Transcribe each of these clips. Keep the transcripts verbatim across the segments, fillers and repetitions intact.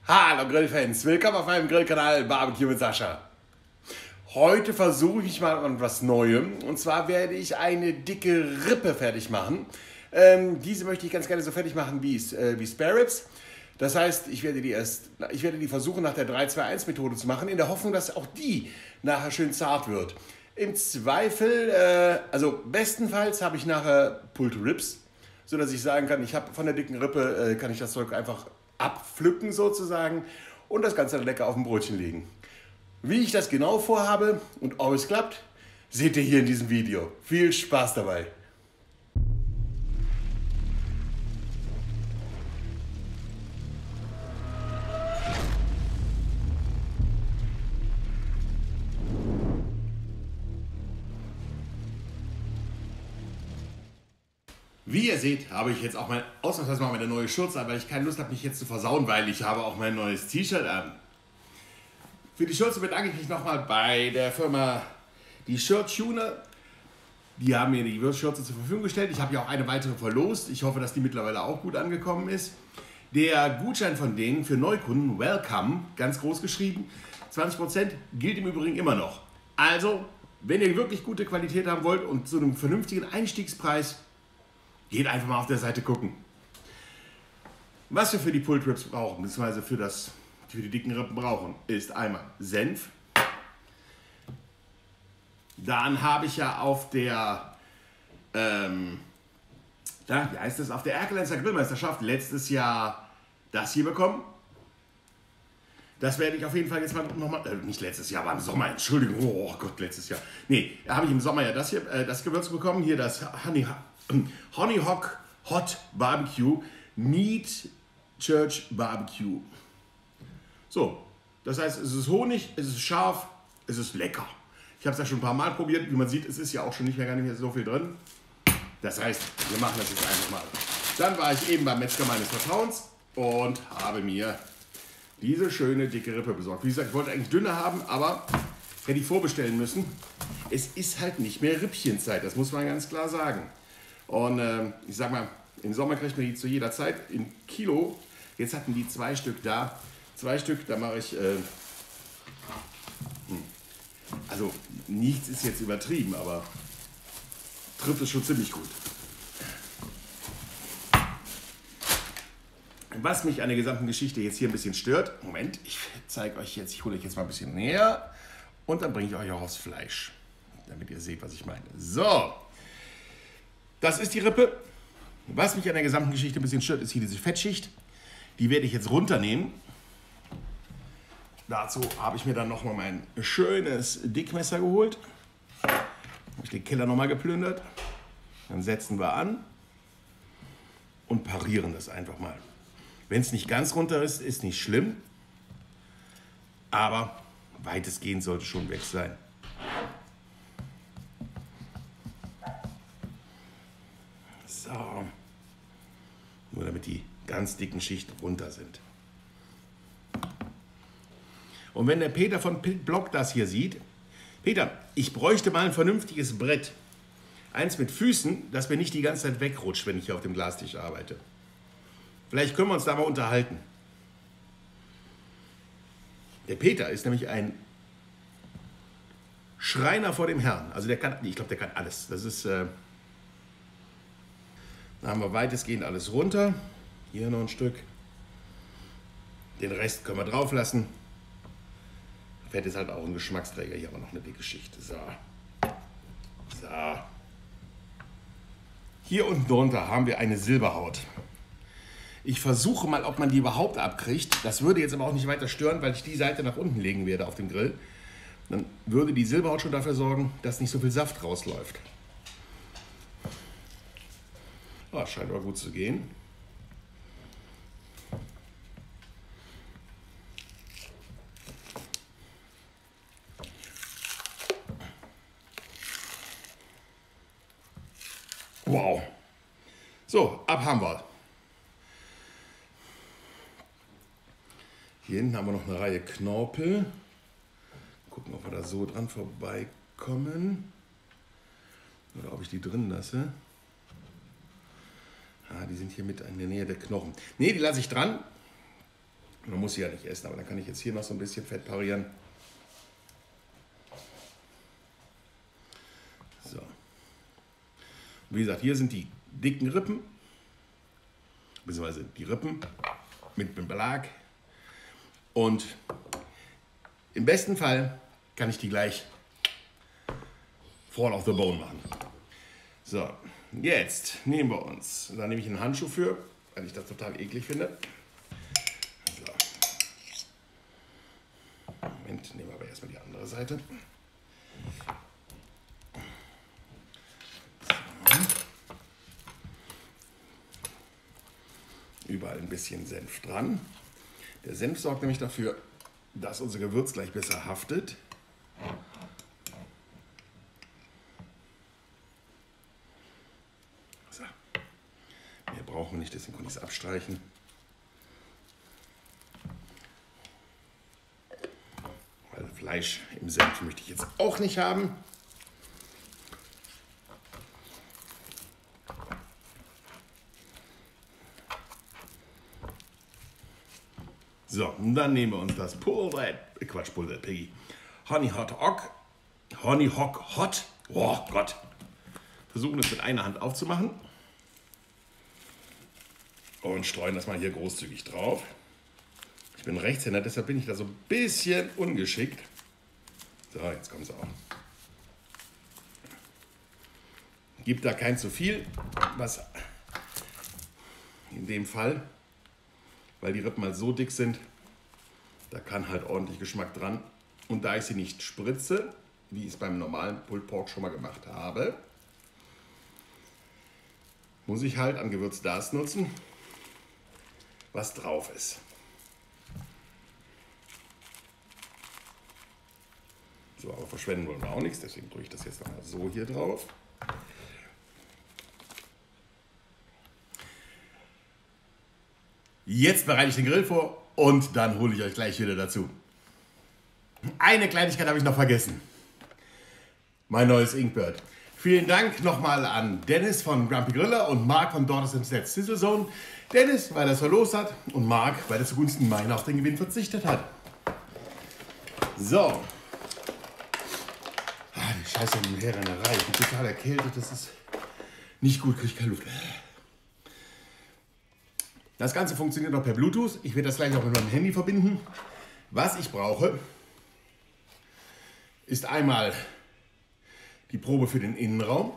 Hallo Grillfans, willkommen auf meinem Grillkanal Barbecue mit Sascha. Heute versuche ich mal an was Neuem, und zwar werde ich eine dicke Rippe fertig machen. Ähm, diese möchte ich ganz gerne so fertig machen wie, äh, wie Spare Ribs. Das heißt, ich werde die erst, ich werde die versuchen nach der drei zwei eins Methode zu machen, in der Hoffnung, dass auch die nachher schön zart wird. Im Zweifel, äh, also bestenfalls habe ich nachher Pulled Ribs, so dass ich sagen kann, ich habe von der dicken Rippe, äh, kann ich das Zeug einfach abpflücken sozusagen und das Ganze dann lecker auf dem Brötchen legen. Wie ich das genau vorhabe und ob es klappt, seht ihr hier in diesem Video. Viel Spaß dabei! Wie ihr seht, habe ich jetzt auch mein, ausnahmsweise mal meine neue Schürze an, weil ich keine Lust habe, mich jetzt zu versauen, weil ich habe auch mein neues T-Shirt an. Für die Schürze bedanke ich mich nochmal bei der Firma Die Shirt Tuner. Die haben mir die Schürze zur Verfügung gestellt. Ich habe ja auch eine weitere verlost. Ich hoffe, dass die mittlerweile auch gut angekommen ist. Der Gutschein von denen für Neukunden, Welcome, ganz groß geschrieben, zwanzig Prozent, gilt im Übrigen immer noch. Also, wenn ihr wirklich gute Qualität haben wollt und zu einem vernünftigen Einstiegspreis, geht einfach mal auf der Seite gucken. Was wir für die Pulled Ribs brauchen, beziehungsweise für, das, für die dicken Rippen brauchen, ist einmal Senf. Dann habe ich ja auf der, ähm, ja, wie heißt das, auf der Erkelenzer Grillmeisterschaft letztes Jahr das hier bekommen. Das werde ich auf jeden Fall jetzt mal nochmal, äh, nicht letztes Jahr, aber im Sommer, Entschuldigung, oh Gott, letztes Jahr. Nee, da habe ich im Sommer ja das hier, äh, das Gewürz bekommen, hier das Honey, Honey Hock Hot Barbecue Meat Church Barbecue. So, das heißt, es ist Honig, es ist scharf, es ist lecker. Ich habe es ja schon ein paar Mal probiert, wie man sieht, es ist ja auch schon nicht mehr, gar nicht mehr so viel drin. Das heißt, wir machen das jetzt einfach mal. Dann war ich eben beim Metzger meines Vertrauens und habe mir diese schöne dicke Rippe besorgt. Wie gesagt, ich wollte eigentlich dünner haben, aber hätte ich vorbestellen müssen. Es ist halt nicht mehr Rippchenzeit, das muss man ganz klar sagen. Und äh, ich sag mal, im Sommer kriegt man die zu jeder Zeit in Kilo. Jetzt hatten die zwei Stück da. Zwei Stück, da mache ich, äh, hm. also nichts ist jetzt übertrieben, aber trifft es schon ziemlich gut. Was mich an der gesamten Geschichte jetzt hier ein bisschen stört, Moment, ich zeige euch jetzt, ich hole euch jetzt mal ein bisschen näher und dann bringe ich euch auch aufs Fleisch, damit ihr seht, was ich meine. So, das ist die Rippe. Was mich an der gesamten Geschichte ein bisschen stört, ist hier diese Fettschicht. Die werde ich jetzt runternehmen. Dazu habe ich mir dann nochmal mein schönes Dickmesser geholt. Habe ich den Keller nochmal geplündert. Dann setzen wir an und parieren das einfach mal. Wenn es nicht ganz runter ist, ist nicht schlimm. Aber weitestgehend sollte schon weg sein. So. Nur damit die ganz dicken Schichten runter sind. Und wenn der Peter von Blog das hier sieht, Peter, ich bräuchte mal ein vernünftiges Brett. Eins mit Füßen, das mir nicht die ganze Zeit wegrutscht, wenn ich hier auf dem Glastisch arbeite. Vielleicht können wir uns da mal unterhalten. Der Peter ist nämlich ein Schreiner vor dem Herrn. Also der kann, ich glaube, der kann alles. Das ist, äh, da haben wir weitestgehend alles runter. Hier noch ein Stück. Den Rest können wir drauf lassen. Fett ist halt auch ein Geschmacksträger. Hier aber noch eine dicke Schicht. So. So. Hier unten drunter haben wir eine Silberhaut. Ich versuche mal, ob man die überhaupt abkriegt. Das würde jetzt aber auch nicht weiter stören, weil ich die Seite nach unten legen werde auf dem Grill. Dann würde die Silberhaut schon dafür sorgen, dass nicht so viel Saft rausläuft. Oh, scheint aber gut zu gehen. Wow. So, ab haben wir. Hier hinten haben wir noch eine Reihe Knorpel. Gucken, ob wir da so dran vorbeikommen. Oder ob ich die drin lasse. Ah, die sind hier mit in der Nähe der Knochen. Ne, die lasse ich dran. Man muss sie ja nicht essen, aber dann kann ich jetzt hier noch so ein bisschen Fett parieren. So. Wie gesagt, hier sind die dicken Rippen, beziehungsweise die Rippen mit dem Belag. Und im besten Fall kann ich die gleich Fall of the Bone machen. So, jetzt nehmen wir uns, da nehme ich einen Handschuh für, weil ich das total eklig finde. So. Moment, nehmen wir aber erstmal die andere Seite. Überall ein bisschen Senf dran. Der Senf sorgt nämlich dafür, dass unser Gewürz gleich besser haftet. So. Mehr brauchen wir nicht, deswegen kann ich es abstreichen. Weil Fleisch im Senf möchte ich jetzt auch nicht haben. So, und dann nehmen wir uns das Pulled, Quatsch, Pulled Piggy, Honey Hot Ock, Honey Hock Hot, oh Gott, versuchen es mit einer Hand aufzumachen und streuen das mal hier großzügig drauf. Ich bin Rechtshänder, deshalb bin ich da so ein bisschen ungeschickt. So, jetzt kommt es auch. Gibt da kein zu viel, was in dem Fall, weil die Rippen halt so dick sind, da kann halt ordentlich Geschmack dran. Und da ich sie nicht spritze, wie ich es beim normalen Pulled Pork schon mal gemacht habe, muss ich halt an Gewürz das nutzen, was drauf ist. So, aber verschwenden wollen wir auch nichts, deswegen drücke ich das jetzt nochmal so hier drauf. Jetzt bereite ich den Grill vor und dann hole ich euch gleich wieder dazu. Eine Kleinigkeit habe ich noch vergessen. Mein neues Inkbird. Vielen Dank nochmal an Dennis von Grumpy Griller und Marc von Daughters and Sets Sizzle Zone. Dennis, weil er es verlost hat, und Marc, weil er zugunsten meiner auf den Gewinn verzichtet hat. So. Ah, die Scheiße in der Rennerei. Ich bin total erkältet. Das ist nicht gut, kriege ich keine Luft. Das Ganze funktioniert auch per Bluetooth. Ich werde das gleich auch mit meinem Handy verbinden. Was ich brauche, ist einmal die Probe für den Innenraum.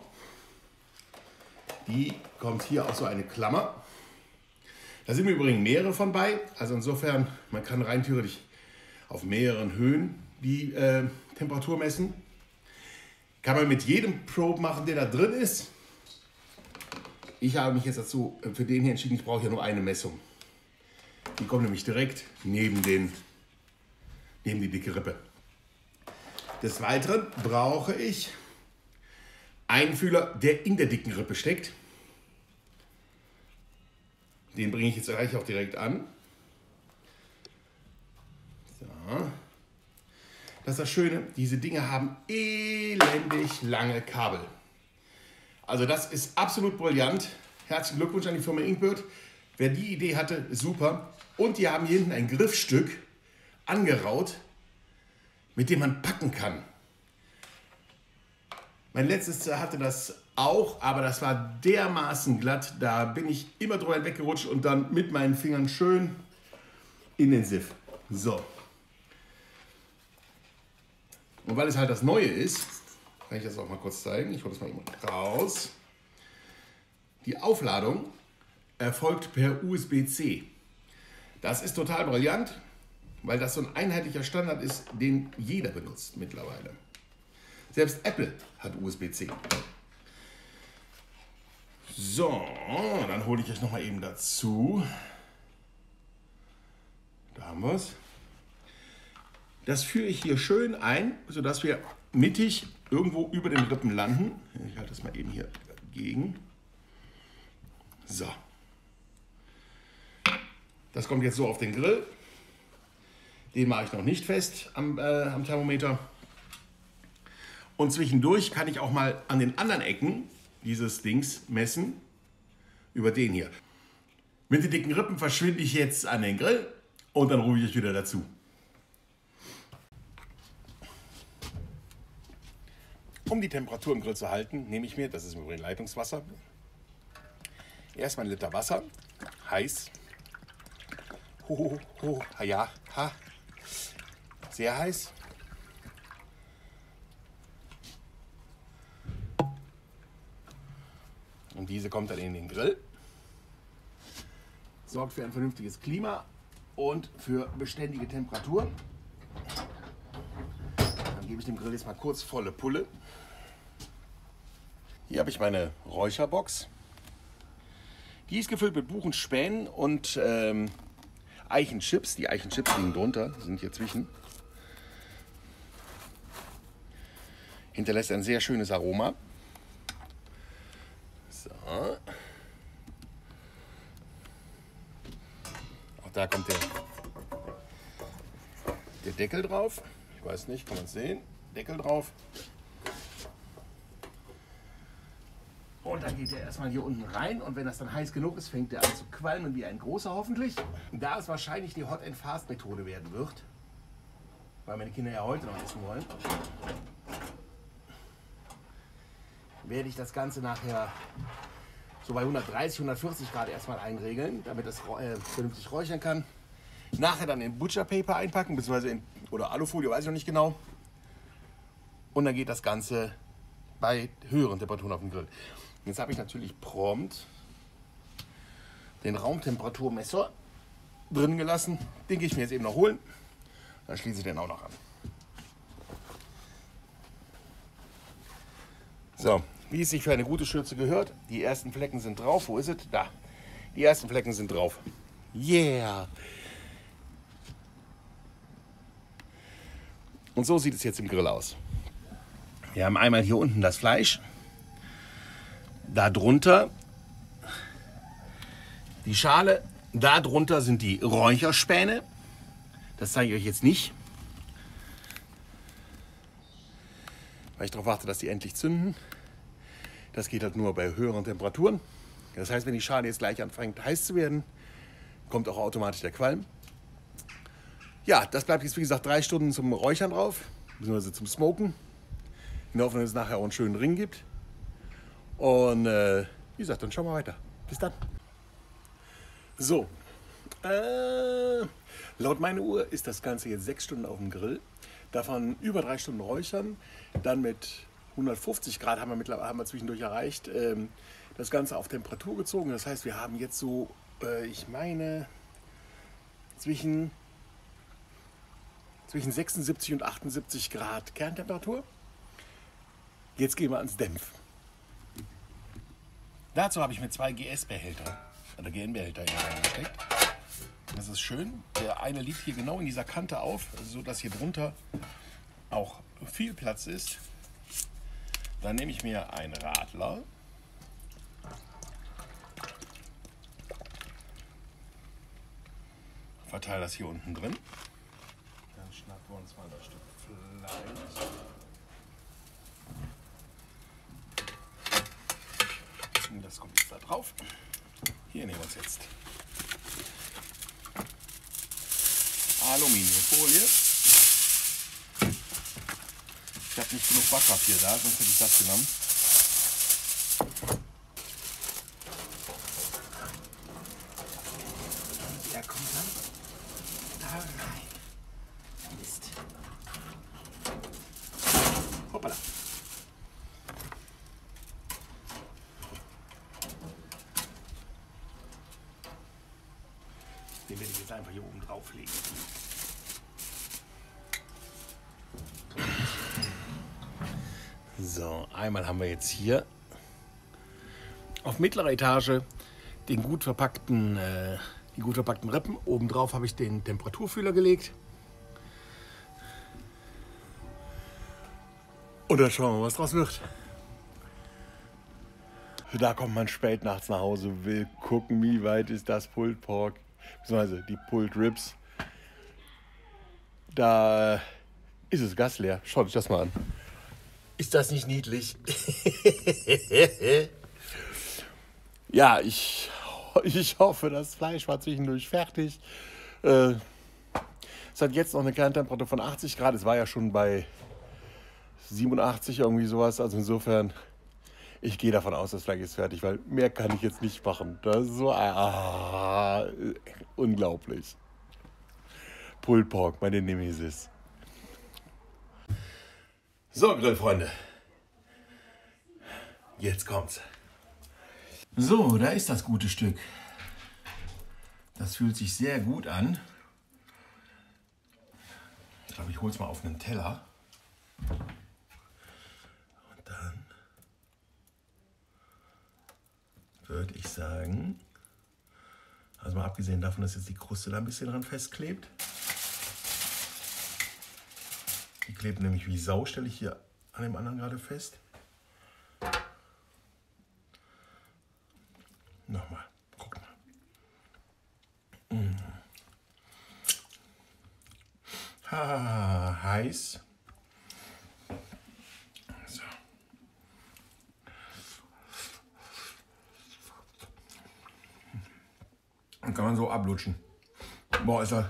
Die kommt hier auf so eine Klammer. Da sind im Übrigen mehrere von bei. Also insofern, man kann rein theoretisch auf mehreren Höhen die äh, Temperatur messen. Kann man mit jedem Probe machen, der da drin ist. Ich habe mich jetzt dazu für den hier entschieden, ich brauche ja nur eine Messung. Die kommt nämlich direkt neben, den, neben die dicke Rippe. Des Weiteren brauche ich einen Fühler, der in der dicken Rippe steckt. Den bringe ich jetzt gleich auch direkt an. So. Das ist das Schöne, diese Dinge haben elendig lange Kabel. Also das ist absolut brillant. Herzlichen Glückwunsch an die Firma Inkbird. Wer die Idee hatte, super. Und die haben hier hinten ein Griffstück angeraut, mit dem man packen kann. Mein letztes hatte das auch, aber das war dermaßen glatt. Da bin ich immer drüber hinweggerutscht und dann mit meinen Fingern schön in den Siff. So. Und weil es halt das Neue ist, kann ich das auch mal kurz zeigen. Ich hole das mal eben raus. Die Aufladung erfolgt per U S B C. Das ist total brillant, weil das so ein einheitlicher Standard ist, den jeder benutzt mittlerweile. Selbst Apple hat U S B C. So, dann hole ich euch noch mal eben dazu. Da haben wir es. Das führe ich hier schön ein, sodass wir mittig irgendwo über den Rippen landen. Ich halte das mal eben hier dagegen. So. Das kommt jetzt so auf den Grill. Den mache ich noch nicht fest am, äh, am Thermometer. Und zwischendurch kann ich auch mal an den anderen Ecken dieses Dings messen. Über den hier. Mit den dicken Rippen verschwinde ich jetzt an den Grill Und dann rufe ich euch wieder dazu. Um die Temperatur im Grill zu halten, nehme ich mir, das ist im Übrigen Leitungswasser, erstmal ein Liter Wasser, heiß. Ho, ho, ho, ja, ha. Sehr heiß. Und diese kommt dann in den Grill. Sorgt für ein vernünftiges Klima und für beständige Temperaturen. Dann gebe ich dem Grill jetzt mal kurz volle Pulle. Hier habe ich meine Räucherbox. Die ist gefüllt mit Buchenspänen und ähm, Eichenchips. Die Eichenchips liegen drunter, die sind hier zwischen. Hinterlässt ein sehr schönes Aroma. So. Auch da kommt der, der Deckel drauf. Ich weiß nicht, kann man es sehen? Deckel drauf. Und dann geht er erstmal hier unten rein und wenn das dann heiß genug ist, fängt er an zu qualmen wie ein großer hoffentlich. Da es wahrscheinlich die Hot and Fast Methode werden wird, weil meine Kinder ja heute noch essen wollen, werde ich das Ganze nachher so bei hundertdreißig, hundertvierzig Grad erstmal einregeln, damit es äh, vernünftig räuchern kann. Nachher dann in Butcher Paper einpacken, beziehungsweise in, oder Alufolie, weiß ich noch nicht genau. Und dann geht das Ganze bei höheren Temperaturen auf den Grill. Jetzt habe ich natürlich prompt den Raumtemperaturmesser drin gelassen. Den gehe ich mir jetzt eben noch holen. Dann schließe ich den auch noch an. So, wie es sich für eine gute Schürze gehört. Die ersten Flecken sind drauf. Wo ist es? Da. Die ersten Flecken sind drauf. Yeah! Und so sieht es jetzt im Grill aus. Wir haben einmal hier unten das Fleisch. Darunter die Schale. Darunter sind die Räucherspäne. Das zeige ich euch jetzt nicht, weil ich darauf warte, dass die endlich zünden. Das geht halt nur bei höheren Temperaturen. Das heißt, wenn die Schale jetzt gleich anfängt heiß zu werden, kommt auch automatisch der Qualm. Ja, das bleibt jetzt wie gesagt drei Stunden zum Räuchern drauf, beziehungsweise zum Smoken. In der Hoffnung, dass es nachher auch einen schönen Ring gibt. Und äh, wie gesagt, dann schauen wir weiter. Bis dann. So, äh, laut meiner Uhr ist das Ganze jetzt sechs Stunden auf dem Grill. Davon über drei Stunden räuchern. Dann mit hundertfünfzig Grad haben wir, mittlerweile, haben wir zwischendurch erreicht. Ähm, das Ganze auf Temperatur gezogen. Das heißt, wir haben jetzt so, äh, ich meine, zwischen, zwischen sechsundsiebzig und achtundsiebzig Grad Kerntemperatur. Jetzt gehen wir ans Dämpfen. Dazu habe ich mir zwei G S-Behälter oder G N-Behälter hier reingesteckt. Das ist schön. Der eine liegt hier genau in dieser Kante auf, so dass hier drunter auch viel Platz ist. Dann nehme ich mir einen Radler. Verteile das hier unten drin. Dann schnappen wir uns mal das Stück Fleisch. Das kommt jetzt da drauf. Hier nehmen wir uns jetzt Aluminiumfolie. Ich habe nicht genug Backpapier da, sonst hätte ich das genommen. Der kommt dann da rein. Mist. Hoppala. Den werde ich jetzt einfach hier oben drauflegen. So, einmal haben wir jetzt hier auf mittlerer Etage den gut verpackten, äh, die gut verpackten Rippen. Obendrauf habe ich den Temperaturfühler gelegt. Und dann schauen wir, was draus wird. Da kommt man spät nachts nach Hause, will gucken, wie weit ist das Pulled Pork, beziehungsweise die Pulled Ribs. Da ist es gasleer. Schaut euch das mal an. Ist das nicht niedlich? Ja, ich, ich hoffe, das Fleisch war zwischendurch fertig. Äh, Es hat jetzt noch eine Kerntemperatur von achtzig Grad. Es war ja schon bei siebenundachtzig irgendwie sowas. Also insofern, ich gehe davon aus, das Fleisch ist fertig, weil mehr kann ich jetzt nicht machen. Das ist so ah, unglaublich. Pulled Pork, meine Nemesis. So, Grillfreunde. Jetzt kommt's. So, da ist das gute Stück. Das fühlt sich sehr gut an. Ich glaube, ich hole es mal auf einen Teller. Und dann würde ich sagen, also mal abgesehen davon, dass jetzt die Kruste da ein bisschen dran festklebt. Die klebt nämlich wie Sau, stelle ich hier an dem anderen gerade fest. Nochmal, guck mal. Mm. Ha, heiß. So. Dann kann man so ablutschen. Boah, ist das,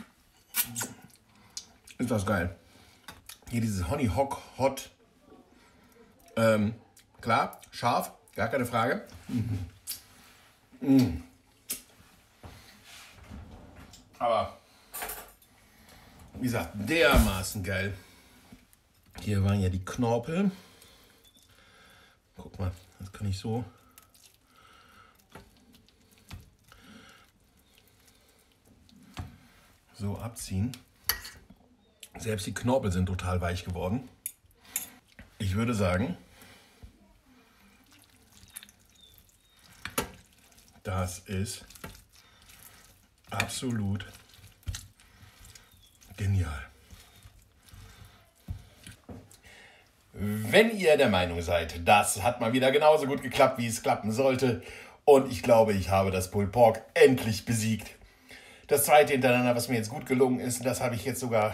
ist das geil. Hier dieses Honey Hock Hot. Ähm, klar, scharf, gar keine Frage. Mhm. Mm. Aber wie gesagt, dermaßen geil. Hier waren ja die Knorpel. Guck mal, das kann ich so. So abziehen. Selbst die Knorpel sind total weich geworden. Ich würde sagen, das ist absolut genial. Wenn ihr der Meinung seid, das hat mal wieder genauso gut geklappt, wie es klappen sollte, und ich glaube, ich habe das Pulled Pork endlich besiegt. Das zweite hintereinander, was mir jetzt gut gelungen ist, das habe ich jetzt sogar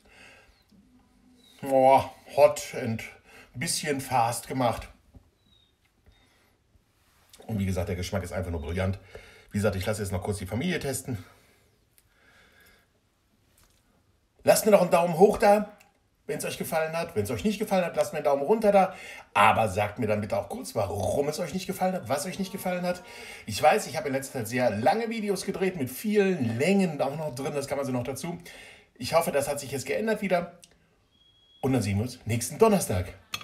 oh, hot und ein bisschen fast gemacht. Und wie gesagt, der Geschmack ist einfach nur brillant. Wie gesagt, ich lasse jetzt noch kurz die Familie testen. Lasst mir noch einen Daumen hoch da, wenn es euch gefallen hat. Wenn es euch nicht gefallen hat, lasst mir einen Daumen runter da. Aber sagt mir dann bitte auch kurz, warum es euch nicht gefallen hat, was euch nicht gefallen hat. Ich weiß, ich habe in letzter Zeit sehr lange Videos gedreht, mit vielen Längen auch noch drin. Das kann man so noch dazu. Ich hoffe, das hat sich jetzt geändert wieder. Und dann sehen wir uns nächsten Donnerstag.